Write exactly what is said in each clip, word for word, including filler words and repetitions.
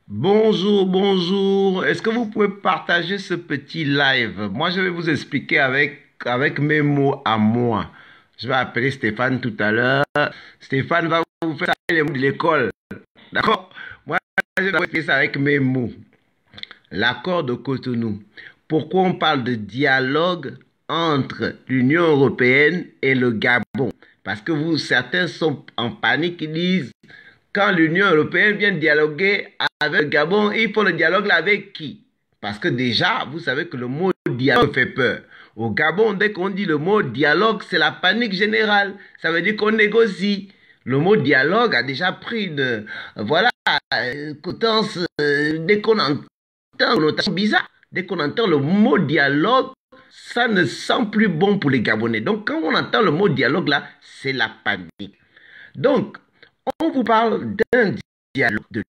Bonjour, bonjour. Est-ce que vous pouvez partager ce petit live? Moi, je vais vous expliquer avec, avec mes mots à moi. Je vais appeler Stéphane tout à l'heure. Stéphane va vous faire les mots de l'école. D'accord? Moi, je vais vous expliquer ça avec mes mots. L'accord de Cotonou. Pourquoi on parle de dialogue entre l'Union européenne et le Gabon? Parce que vous, certains sont en panique, ils disent quand l'Union européenne vient dialoguer avec le Gabon, il faut le dialogue là avec qui? Parce que déjà, vous savez que le mot dialogue fait peur. Au Gabon, dès qu'on dit le mot dialogue, c'est la panique générale. Ça veut dire qu'on négocie. Le mot dialogue a déjà pris une... Voilà, euh, dès qu'on entend une connotation bizarre, dès qu'on entend le mot dialogue, ça ne sent plus bon pour les Gabonais. Donc, quand on entend le mot dialogue là, c'est la panique. Donc, on vous parle d'un dialogue de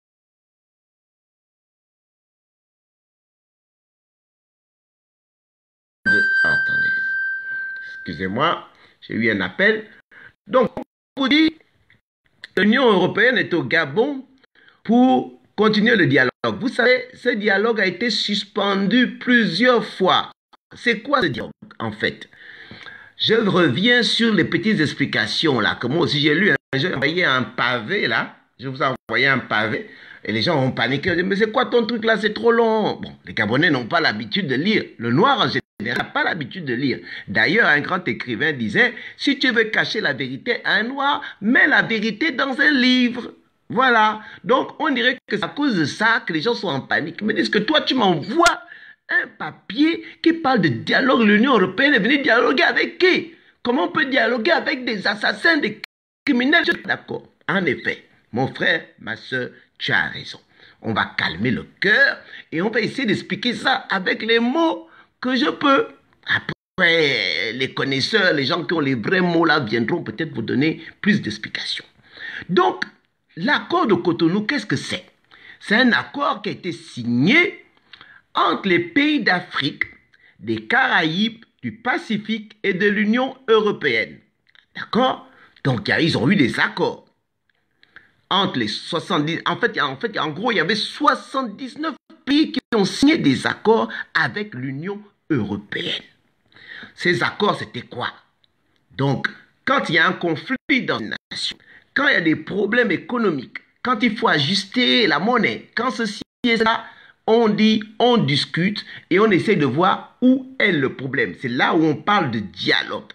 attendez, excusez-moi, j'ai eu un appel. Donc, on vous dit que l'Union européenne est au Gabon pour continuer le dialogue. Vous savez, ce dialogue a été suspendu plusieurs fois. C'est quoi ce dialogue, en fait? Je reviens sur les petites explications, là, que moi aussi j'ai lu. Hein. J'ai envoyé un pavé, là. Je vous ai envoyé un pavé. Et les gens ont paniqué. Ils ont dit, mais c'est quoi ton truc, là? C'est trop long. Bon, les Gabonais n'ont pas l'habitude de lire. Le noir, en général, n'a pas l'habitude de lire. D'ailleurs, un grand écrivain disait, si tu veux cacher la vérité à un noir, mets la vérité dans un livre. Voilà. Donc, on dirait que c'est à cause de ça que les gens sont en panique. Mais est-ce que toi, tu m'envoies un papier qui parle de dialogue? L'Union européenne est venue dialoguer avec qui? Comment on peut dialoguer avec des assassins, des criminels? D'accord. En effet, mon frère, ma soeur, tu as raison. On va calmer le cœur et on va essayer d'expliquer ça avec les mots que je peux. Après, les connaisseurs, les gens qui ont les vrais mots là viendront peut-être vous donner plus d'explications. Donc, l'accord de Cotonou, qu'est-ce que c'est? C'est un accord qui a été signé entre les pays d'Afrique, des Caraïbes, du Pacifique et de l'Union européenne. D'accord? Donc, ils ont eu des accords. Entre les soixante-dix... En fait, en fait, en gros, il y avait soixante-dix-neuf pays qui ont signé des accords avec l'Union européenne. Ces accords, c'était quoi? Donc, quand il y a un conflit dans une nation, quand il y a des problèmes économiques, quand il faut ajuster la monnaie, quand ceci et ça, on dit, on discute et on essaie de voir où est le problème. C'est là où on parle de dialogue.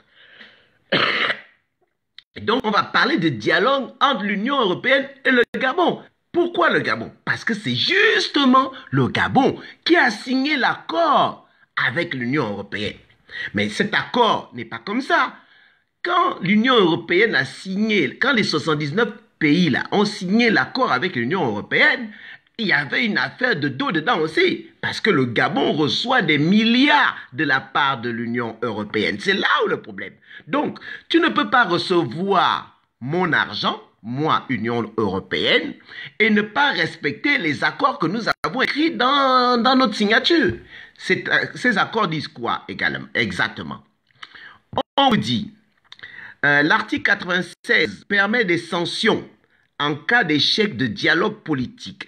Et donc, on va parler de dialogue entre l'Union européenne et le Gabon. Pourquoi le Gabon? Parce que c'est justement le Gabon qui a signé l'accord avec l'Union européenne. Mais cet accord n'est pas comme ça. Quand l'Union européenne a signé, quand les soixante-dix-neuf pays là ont signé l'accord avec l'Union européenne, il y avait une affaire de dos dedans aussi, parce que le Gabon reçoit des milliards de la part de l'Union européenne. C'est là où le problème. Donc, tu ne peux pas recevoir mon argent, moi, Union européenne, et ne pas respecter les accords que nous avons écrits dans, dans notre signature. Ces, ces accords disent quoi également, exactement? On vous dit, euh, l'article quatre-vingt-seize permet des sanctions en cas d'échec de dialogue politique.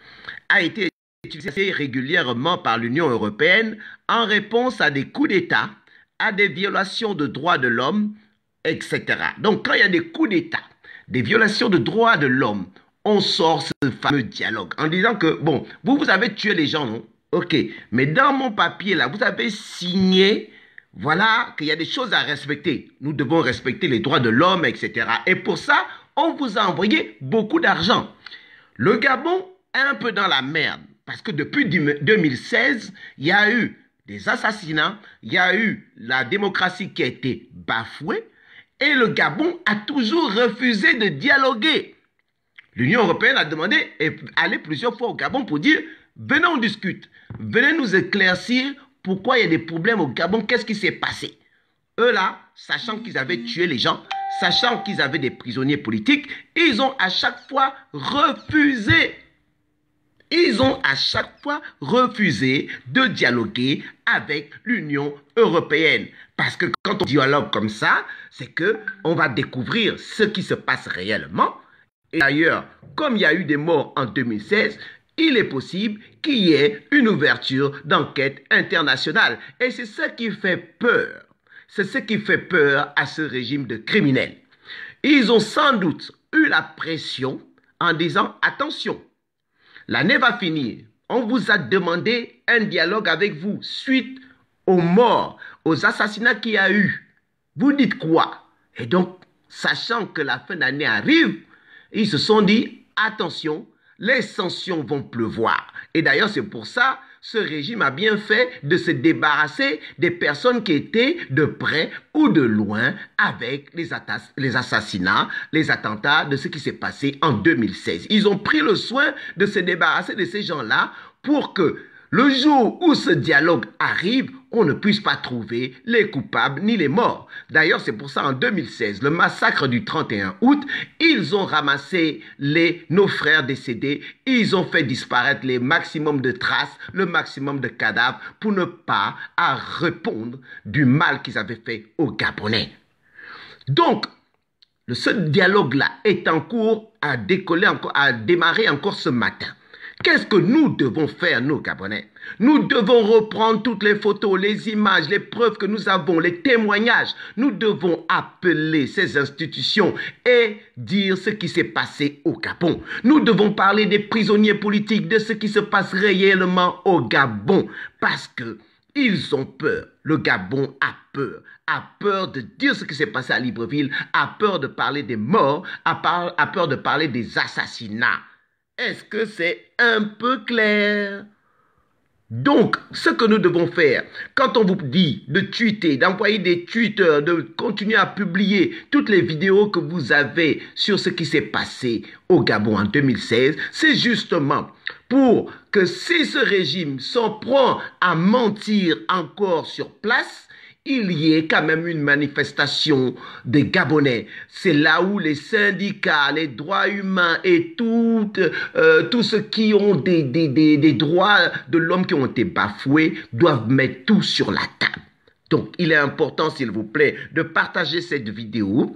A été utilisé régulièrement par l'Union européenne en réponse à des coups d'État, à des violations de droits de l'homme, et cetera. Donc, quand il y a des coups d'État, des violations de droits de l'homme, on sort ce fameux dialogue en disant que, bon, vous, vous avez tué les gens, non? Ok, mais dans mon papier, là, vous avez signé, voilà, qu'il y a des choses à respecter. Nous devons respecter les droits de l'homme, et cetera. Et pour ça, on vous a envoyé beaucoup d'argent. Le Gabon un peu dans la merde, parce que depuis deux mille seize, il y a eu des assassinats, il y a eu la démocratie qui a été bafouée, et le Gabon a toujours refusé de dialoguer. L'Union européenne a demandé, et allé plusieurs fois au Gabon pour dire, venez on discute, venez nous éclaircir pourquoi il y a des problèmes au Gabon, qu'est-ce qui s'est passé? Eux là, sachant qu'ils avaient tué les gens, sachant qu'ils avaient des prisonniers politiques, ils ont à chaque fois refusé. Ils ont à chaque fois refusé de dialoguer avec l'Union européenne. Parce que quand on dialogue comme ça, c'est qu'on va découvrir ce qui se passe réellement. Et d'ailleurs, comme il y a eu des morts en deux mille seize, il est possible qu'il y ait une ouverture d'enquête internationale. Et c'est ça qui fait peur. C'est ce qui fait peur à ce régime de criminels. Ils ont sans doute eu la pression en disant « Attention, l'année va finir. On vous a demandé un dialogue avec vous suite aux morts, aux assassinats qu'il y a eu. Vous dites quoi ?» Et donc, sachant que la fin d'année arrive, ils se sont dit « Attention, les sanctions vont pleuvoir. » Et d'ailleurs, c'est pour ça ce régime a bien fait de se débarrasser des personnes qui étaient de près ou de loin avec les, les assassinats, les attentats de ce qui s'est passé en deux mille seize. Ils ont pris le soin de se débarrasser de ces gens-là pour que le jour où ce dialogue arrive, on ne puisse pas trouver les coupables ni les morts. D'ailleurs, c'est pour ça en deux mille seize, le massacre du trente et un août, ils ont ramassé les, nos frères décédés, ils ont fait disparaître les maximums de traces, le maximum de cadavres pour ne pas à répondre du mal qu'ils avaient fait aux Gabonais. Donc, ce dialogue-là est en cours à décoller, encore, à démarrer encore ce matin. Qu'est-ce que nous devons faire, nous, Gabonais? Nous devons reprendre toutes les photos, les images, les preuves que nous avons, les témoignages. Nous devons appeler ces institutions et dire ce qui s'est passé au Gabon. Nous devons parler des prisonniers politiques, de ce qui se passe réellement au Gabon. Parce que ils ont peur. Le Gabon a peur. A peur de dire ce qui s'est passé à Libreville, a peur de parler des morts, a, par, a peur de parler des assassinats. Est-ce que c'est un peu clair? Donc, ce que nous devons faire, quand on vous dit de tweeter, d'envoyer des tweets, de continuer à publier toutes les vidéos que vous avez sur ce qui s'est passé au Gabon en deux mille seize, c'est justement pour que si ce régime s'en prend à mentir encore sur place, il y ait quand même une manifestation des Gabonais. C'est là où les syndicats, les droits humains et tout, euh, tous ceux qui ont des, des, des, des droits de l'homme qui ont été bafoués doivent mettre tout sur la table. Donc, il est important, s'il vous plaît, de partager cette vidéo.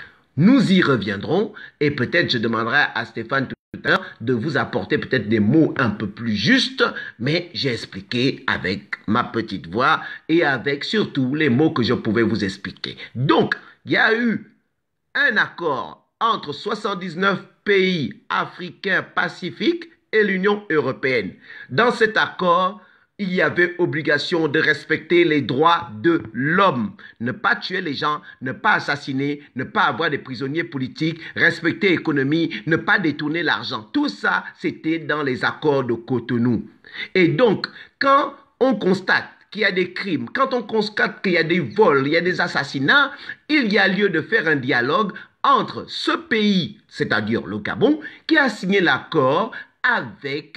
Nous y reviendrons et peut-être je demanderai à Stéphane tout à l'heure de vous apporter peut-être des mots un peu plus justes, mais j'ai expliqué avec ma petite voix et avec surtout les mots que je pouvais vous expliquer. Donc, il y a eu un accord entre soixante-dix-neuf pays africains pacifiques et l'Union européenne. Dans cet accord, il y avait obligation de respecter les droits de l'homme. Ne pas tuer les gens, ne pas assassiner, ne pas avoir des prisonniers politiques, respecter l'économie, ne pas détourner l'argent. Tout ça, c'était dans les accords de Cotonou. Et donc, quand on constate qu'il y a des crimes, quand on constate qu'il y a des vols, il y a des assassinats, il y a lieu de faire un dialogue entre ce pays, c'est-à-dire le Gabon, qui a signé l'accord avec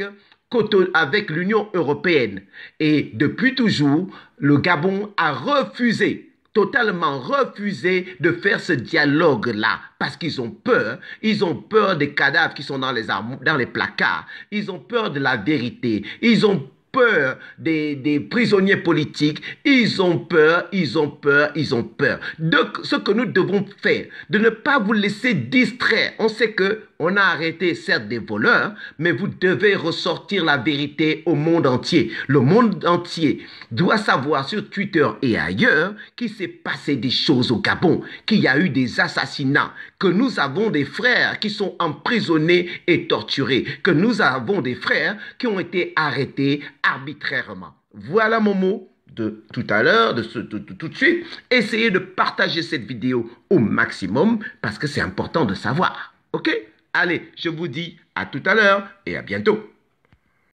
avec l'Union européenne. Et depuis toujours, le Gabon a refusé, totalement refusé de faire ce dialogue-là parce qu'ils ont peur. Ils ont peur des cadavres qui sont dans les, dans les placards. Ils ont peur de la vérité. Ils ont peur des, des prisonniers politiques. Ils ont peur, ils ont peur, ils ont peur. Donc, ce que nous devons faire, de ne pas vous laisser distraire. On sait que on a arrêté, certes, des voleurs, mais vous devez ressortir la vérité au monde entier. Le monde entier doit savoir sur Twitter et ailleurs qu'il s'est passé des choses au Gabon, qu'il y a eu des assassinats, que nous avons des frères qui sont emprisonnés et torturés, que nous avons des frères qui ont été arrêtés arbitrairement. Voilà mon mot de tout à l'heure, de, de, de tout de suite. Essayez de partager cette vidéo au maximum parce que c'est important de savoir. OK ? Allez, je vous dis à tout à l'heure et à bientôt.